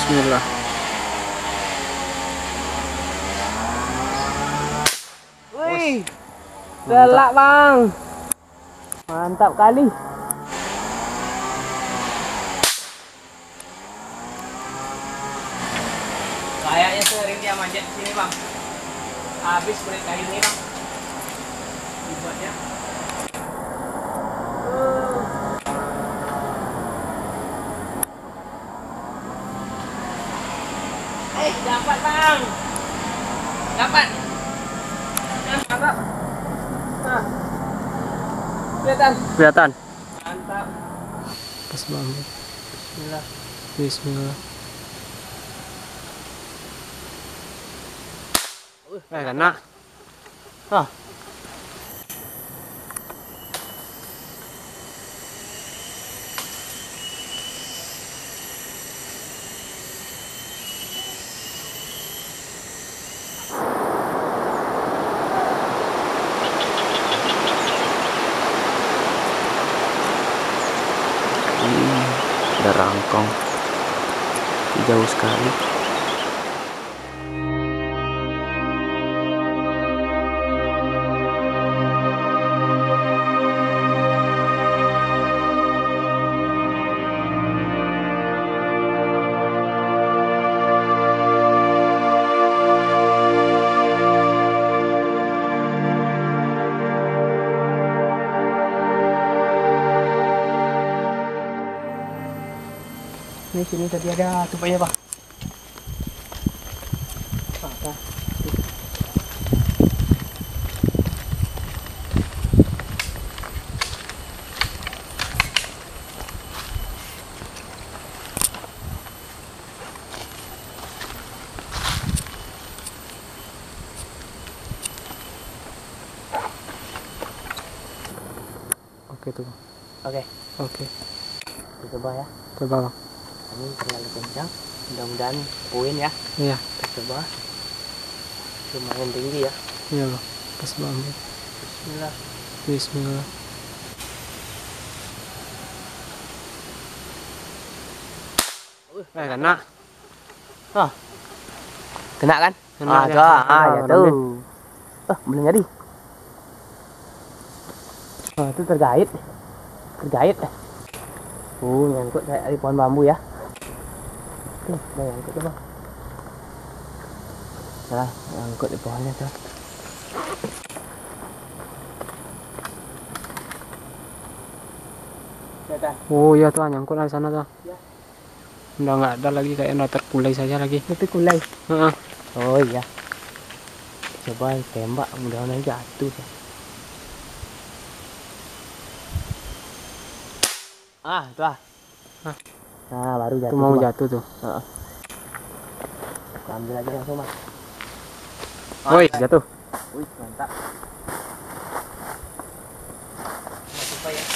Bismillah. Wih, gelak bang, mantap kali. Kayaknya sering dia manjat di sini bang. Habis kulit kayu ini bang. Dibuatnya. Dapat bang. Dapat. Mantap. Nah. Kelihatan. Kelihatan. Mantap. Pas banget. Bismillah. Bismillah. Kena. Ah. Ada rangkong. Jauh sekali. Ini sini tadi ada tupanya bang. Oke tuh. Oke, Oke. kita coba ya. Coba bang. Ini terlalu kencang. Mudah-mudahan poin ya. Iya. Kita coba. Lumayan tinggi ya. Iya bang. Pas banget. Bismillah. Bismillah. Kena. Ah. Kena kan? Kena, Ah, ya. ya Kena, tuh. Belum jadi. Oh, itu tergait. Tergait. Nyangkut kayak di pohon bambu ya. Tuh, udah nyangkut tuh bang. Nah, nyangkut di pohonnya tuh. Oh iya tuh nyangkut di sana tuh. Ya. Udah nggak ada lagi, kayak udah terkulai saja lagi. Itu kulai. Heeh. Oh iya. Coba tembak, mudah-mudahan jatuh. Ah, tuh. Ah. Nah, baru jatuh. Itu mau tuh, jatuh tuh. Heeh. Ambil aja langsung, Mas. Woi, jatuh. Wih, mantap. Coba ya.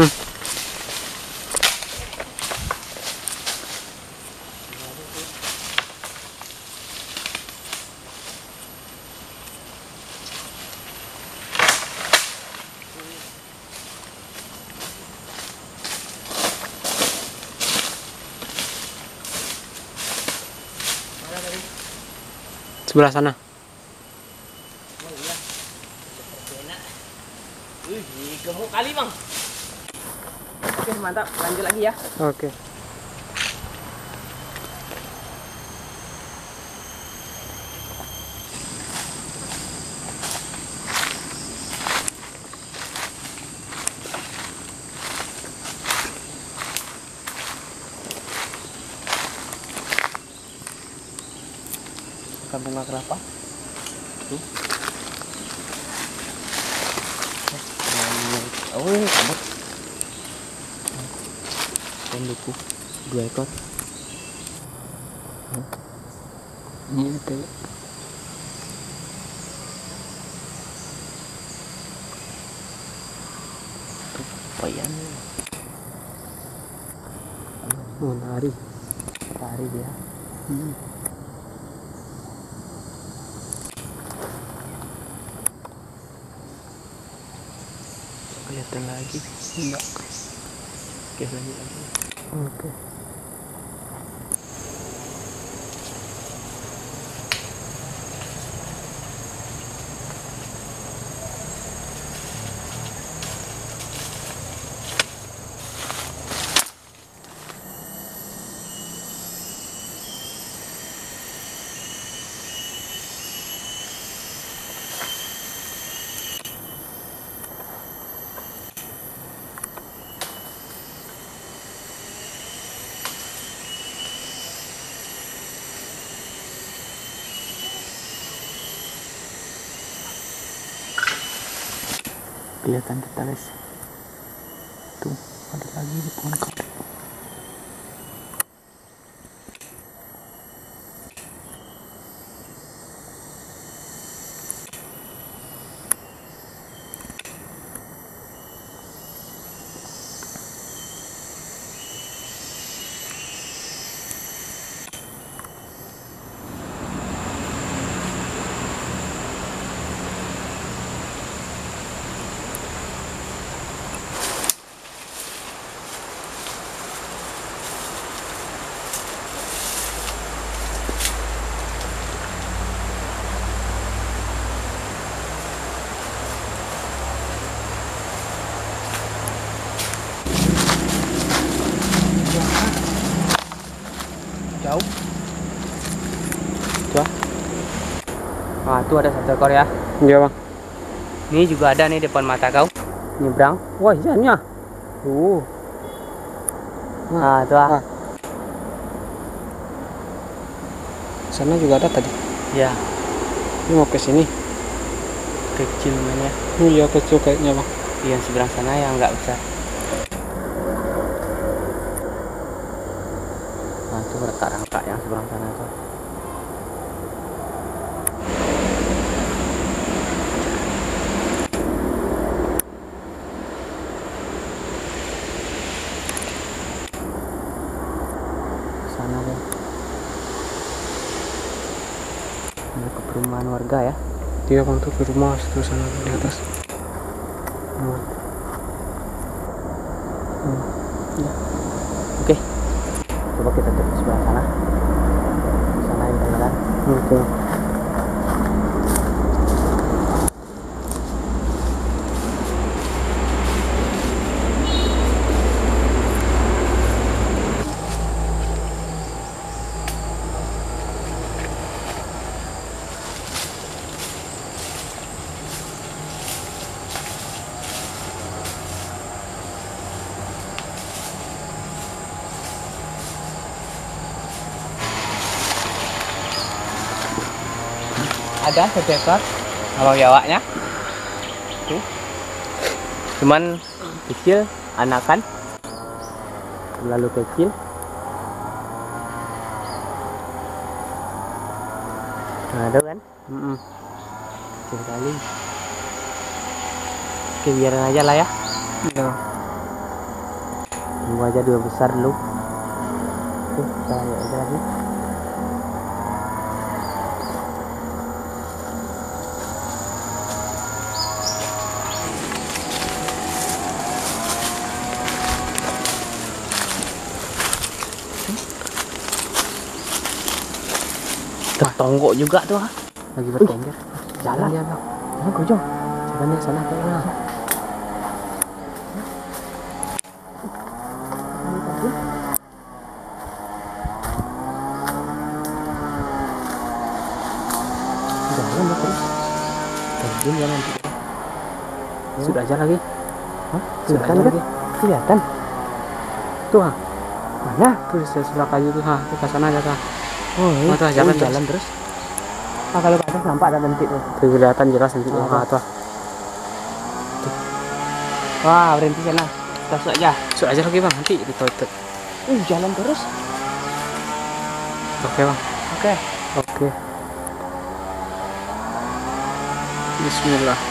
Sebelah sana. Oh iya. Seperti enak. Wih, gemuk kali, Bang. Oke, mantap. Lanjut lagi ya. Oke. Bukan bunga kelapa. Tuh. Oh, kabut. Konduku 2 ekor. Ini itu. Payan. Oh, nari. Lari dia. Kelihatan lagi. Enggak. Oke, lanjut lagi. Oke. kelihatan kita guys. Tuh ada lagi di pohon karet. Jauh. Tuh. Nah, tuh ada satu ekor ya. Iya bang. Ini juga ada nih depan mata kau. Nyebrang. Wah ikannya. Nah, tuh. Ah. Sana juga ada tadi. Ya, Ini mau ke sini. kecil namanya. Iya kecil kayaknya bang. Yang seberang sana yang nggak besar. Nah, itu rangka-rangka yang seberang sana tuh. Sana tuh. Ini ke perumahan warga ya. Dia bang tuh di rumah situ sana di atas. Ya. Oke. Coba kita cek sebelah sana. Sana yang jalan. Oke. Ada satu ekor kalau Jawanya tuh, cuman kecil, anakan terlalu kecil. Nah, ada kan kecil kali. Oke, biarin aja lah ya, Iya. tunggu aja dua besar dulu. Oke, kita lihat aja lagi. Tertonggok juga tuh. Lagi bertengger. Jalan ya bang. Jalan Kojong. Jalannya sana kayaknya. Jalan ya terus. Terjun ya nanti. Sudah aja lagi. Hah? Sudah Kelihatan aja kan? lagi. Kelihatan. Tuh ah. Mana? Tuh di sebelah kayu tuh ah. Tuh ke sana aja kah. Oh, Oh, tuh, jalan terus. jalan terus. Ah, kalau ke atas nampak ada bentik tuh. Tuh kelihatan jelas nanti tuh. Oh. Ah, tuh. Wah, berhenti sana. Kita masuk aja. Sudah aja lagi bang. Nanti ditutup. Jalan terus. Oke bang. Oke. Oke. Bismillah.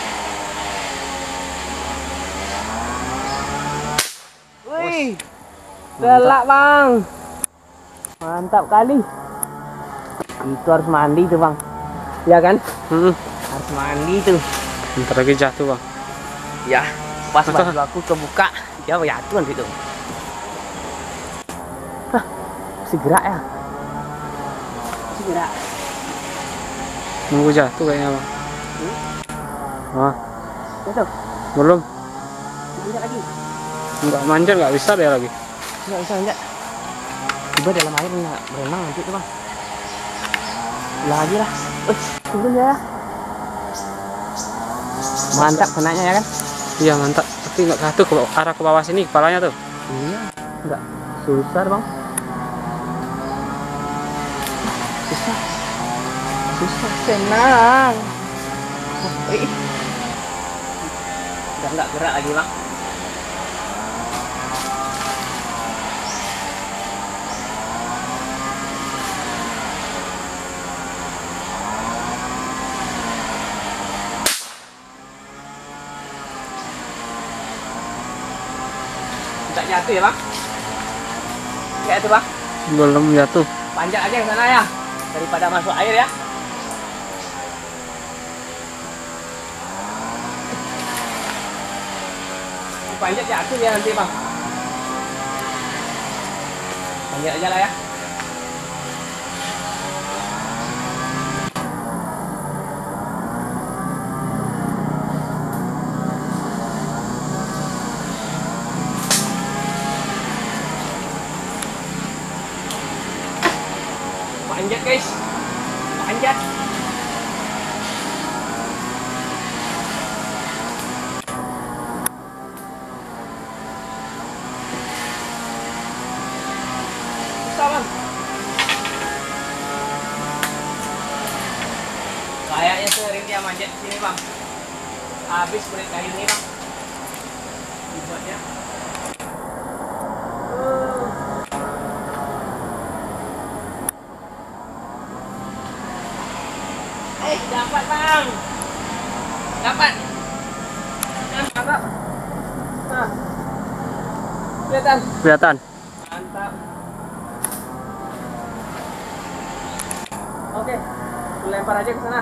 Wih. Gelak, Bang. Mantap kali. Itu harus mandi tuh, Bang. Ya kan? Harus mandi tuh. Bentar lagi jatuh bang. Ya, pas baju aku kebuka, dia jatuh nanti tuh. Hah, masih gerak ya? Masih gerak. Nunggu jatuh kayaknya bang. Wah, Jatuh. belum. Manjat lagi. Nggak manjat nggak bisa dia lagi. Nggak bisa manjat. Tiba dalam air nggak berenang nanti tuh, Bang. Lagi lah. Turun ya. Mantap kenanya ya kan? Iya mantap. Tapi nggak jatuh ke arah ke bawah sini kepalanya tuh. Iya, nggak susah, Bang. Susah. Susah, senang. Udah nggak gerak lagi bang. Tidak jatuh ya bang? Kayak itu bang. Belum jatuh. Panjat aja ke sana ya, daripada masuk air ya. Panjat jatuh ya nanti bang. Panjat aja lah ya. Panjat guys, panjat. Susah bang. Kayaknya sering dia manjat di sini bang. Habis kulit kayu ini bang. Dibuatnya. Dapat bang, dapat. Mantap. Nah, kelihatan. Kelihatan. Mantap. Oke, lempar aja ke sana.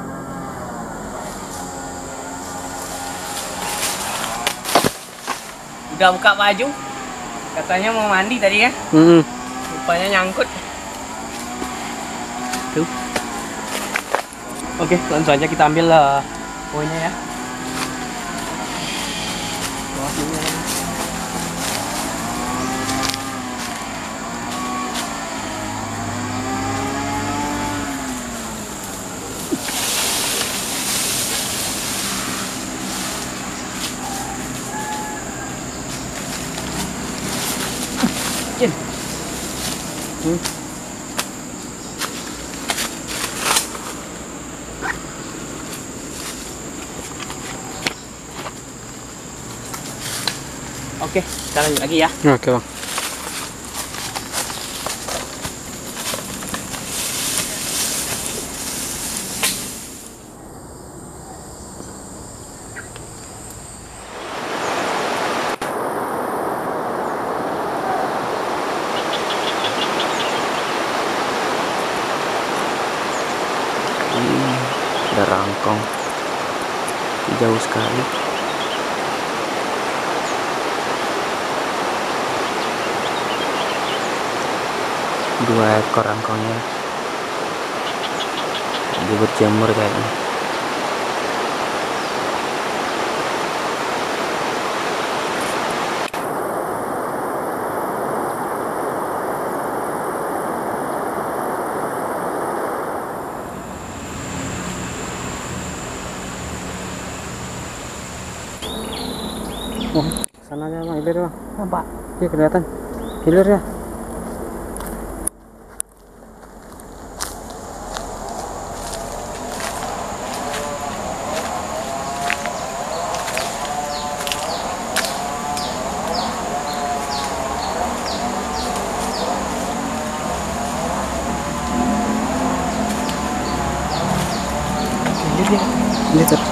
Udah buka baju, katanya mau mandi tadi ya. Rupanya nyangkut. Tuh. Oke, langsung aja kita ambil poinnya ya. Oke, kita lanjut lagi ya. Oke bang. Ada rangkong jauh sekali. Dua ekor rangkongnya lagi berjemur kayaknya. Oh, sananya bang, hilir bang. Nampak? Iya kelihatan. Hilir ya. Ini